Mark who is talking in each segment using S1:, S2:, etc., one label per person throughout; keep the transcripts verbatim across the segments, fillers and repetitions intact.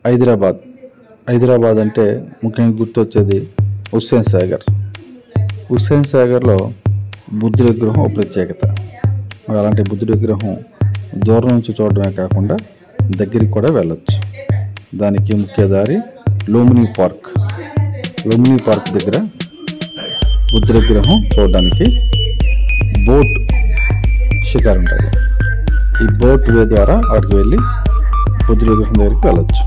S1: హైదరాబాద్ హైదరాబాద్ అంటే ముఖ్యంగా గుర్తొచ్చేది హుస్సేన్ సాగర్. హుస్సేన్ సాగర్లో బుద్ధుడి విగ్రహం ఒక ప్రత్యేకత. మరి అలాంటి బుద్ధుడి విగ్రహం దూరం నుంచి చూడడమే కాకుండా దగ్గరికి కూడా వెళ్ళొచ్చు. దానికి ముఖ్య దారి లుంబిని పార్క్. లుంబిని పార్క్ దగ్గర బుద్ధుడి విగ్రహం చూడడానికి బోట్ షికారు ఉంటుంది. ఈ బోట్ వే ద్వారా అక్కడికి వెళ్ళి బుద్ధుడి విగ్రహం దగ్గరికి వెళ్ళొచ్చు.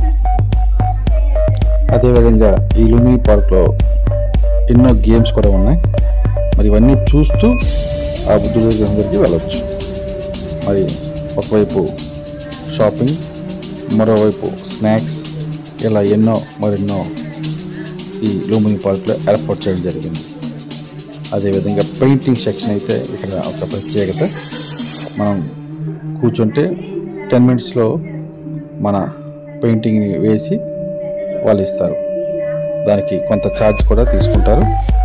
S1: అదేవిధంగా ఈ లుంబిని పార్క్లో ఎన్నో గేమ్స్ కూడా ఉన్నాయి. మరి ఇవన్నీ చూస్తూ ఆ బుద్ధుడి విగ్రహం దగ్గరికి వెళ్ళొచ్చు. మరి ఒకవైపు షాపింగ్, మరోవైపు స్నాక్స్, ఇలా ఎన్నో మరెన్నో ఈ లుంబిని పార్క్లో ఏర్పాటు చేయడం జరిగింది. అదేవిధంగా పెయింటింగ్ సెక్షన్ అయితే ఇక్కడ ఒక ప్రత్యేకత. మనం కూర్చుంటే టెన్ మినిట్స్లో మన పెయింటింగ్ని వేసి వాళ్ళు ఇస్తారు. దానికి కొంత ఛార్జ్ కూడా తీసుకుంటారు.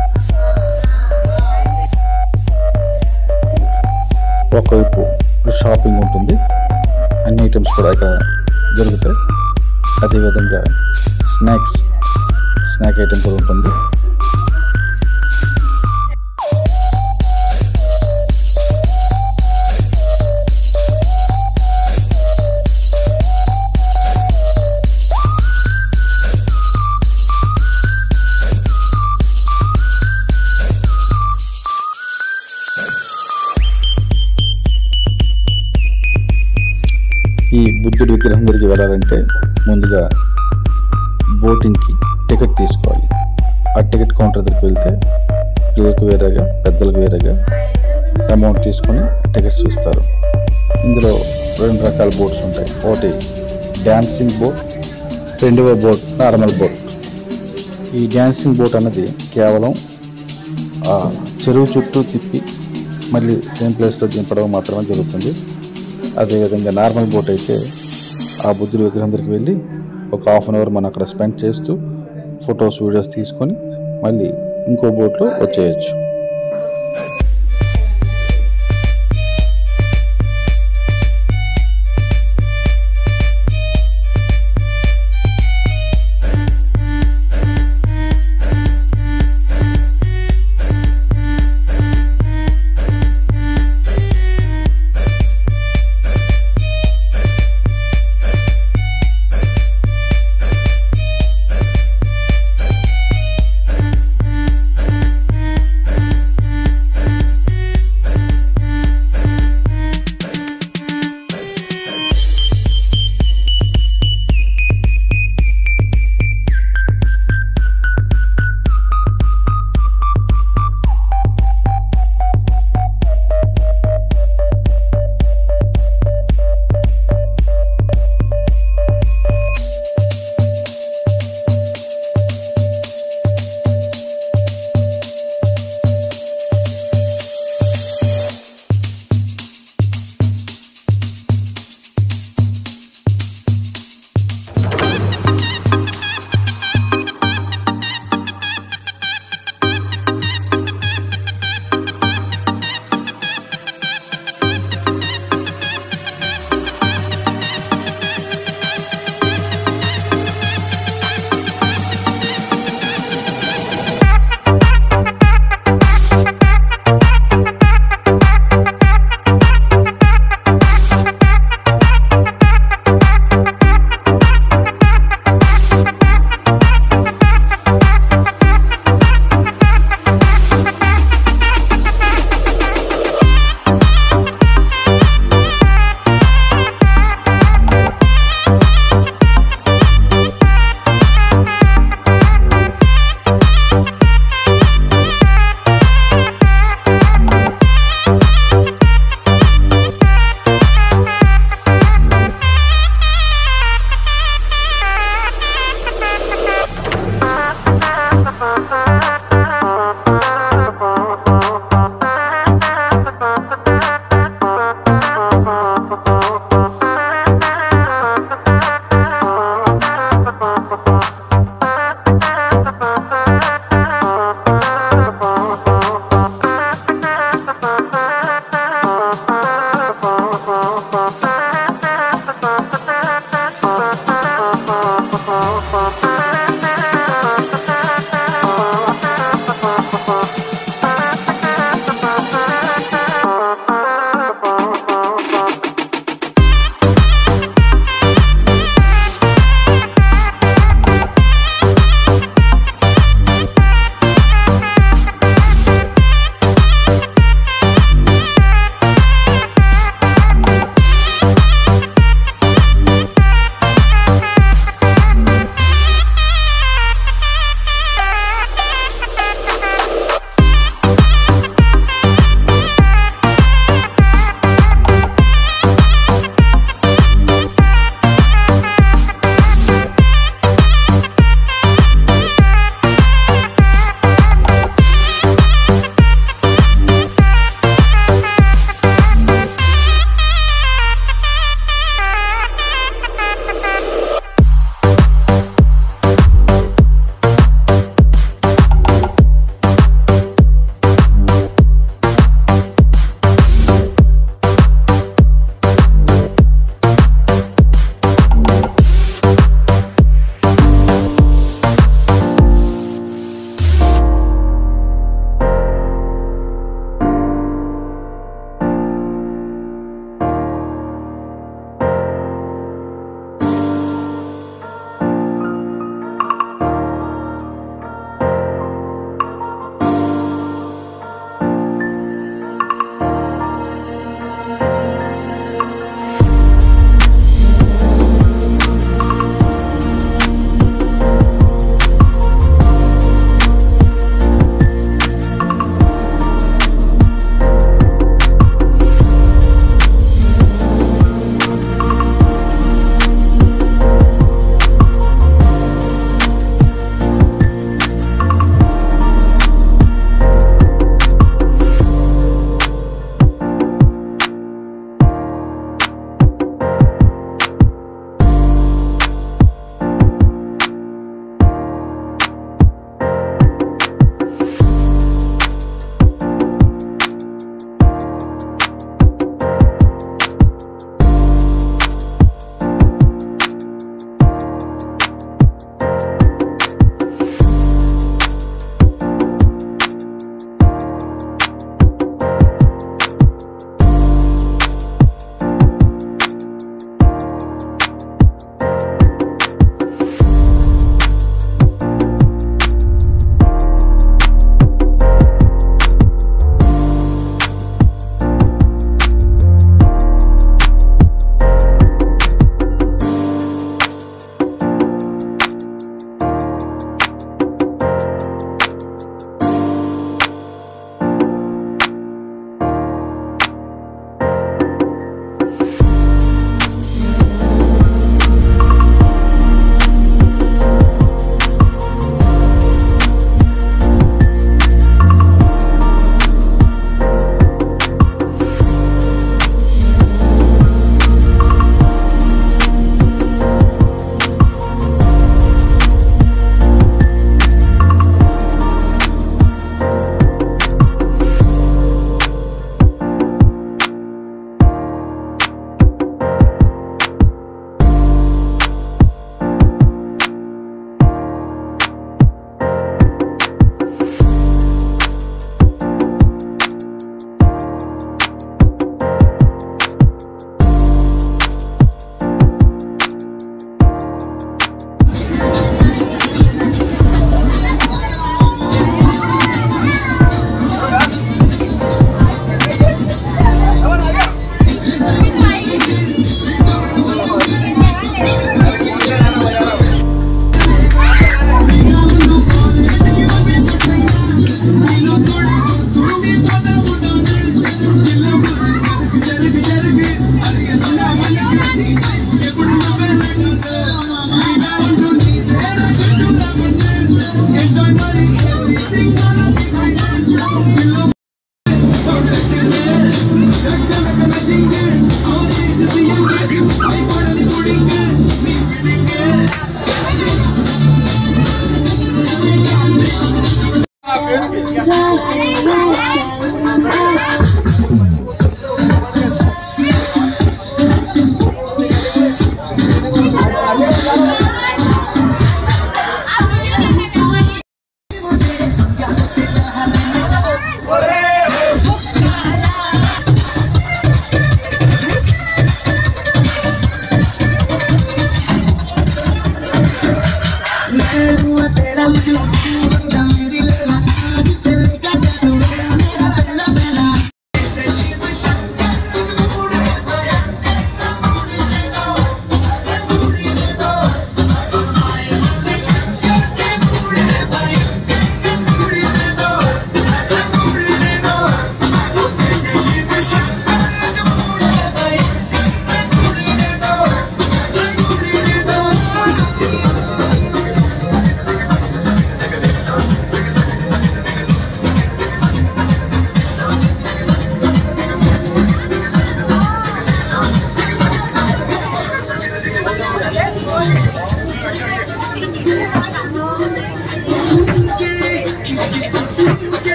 S1: ఒకవైపు షాపింగ్ ఉంటుంది, అన్ని ఐటమ్స్ కూడా ఇక్కడ దొరుకుతాయి. అదేవిధంగా స్నాక్స్ స్నాక్ ఐటమ్ కూడా ఉంటుంది. ఈ బుద్ధుడి విగ్రహం దగ్గరికి వెళ్ళాలంటే ముందుగా బోటింగ్కి టికెట్ తీసుకోవాలి. ఆ టికెట్ కౌంటర్ దగ్గరికి వెళ్తే పిల్లలకు వేరేగా పెద్దలకు వేరేగా అమౌంట్ తీసుకొని టికెట్స్ ఇస్తారు. ఇందులో రెండు రకాల బోట్స్ ఉంటాయి. ఒకటి డ్యాన్సింగ్ బోట్, రెండవ బోట్ నార్మల్ బోట్. ఈ డ్యాన్సింగ్ బోట్ అన్నది కేవలం చెరువు చుట్టూ తిప్పి మళ్ళీ సేమ్ ప్లేస్లో దింపడం మాత్రమే జరుగుతుంది. అదేవిధంగా నార్మల్ బోట్ అయితే ఆ బుద్ధుడి విగ్రహం దగ్గరికి వెళ్ళి ఒక హాఫ్ అన్ అవర్ మనం అక్కడ స్పెండ్ చేస్తూ ఫొటోస్ వీడియోస్ తీసుకొని మళ్ళీ ఇంకో బోట్లో వచ్చేయచ్చు.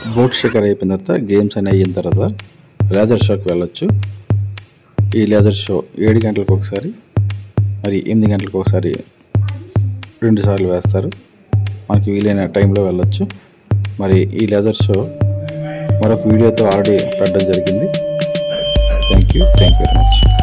S1: బోట్ షికార్ అయిపోయిన తర్వాత గేమ్స్ అని అయిన తర్వాత లేజర్ షోకి వెళ్ళొచ్చు. ఈ లేజర్ షో ఏడు గంటలకు ఒకసారి మరి ఎనిమిది గంటలకు ఒకసారి రెండు సార్లు వేస్తారు. మనకి వీలైన టైంలో వెళ్ళొచ్చు. మరి ఈ లేజర్ షో మరొక వీడియోతో ఆల్రెడీ పెట్టడం జరిగింది. Thank you thank you very much.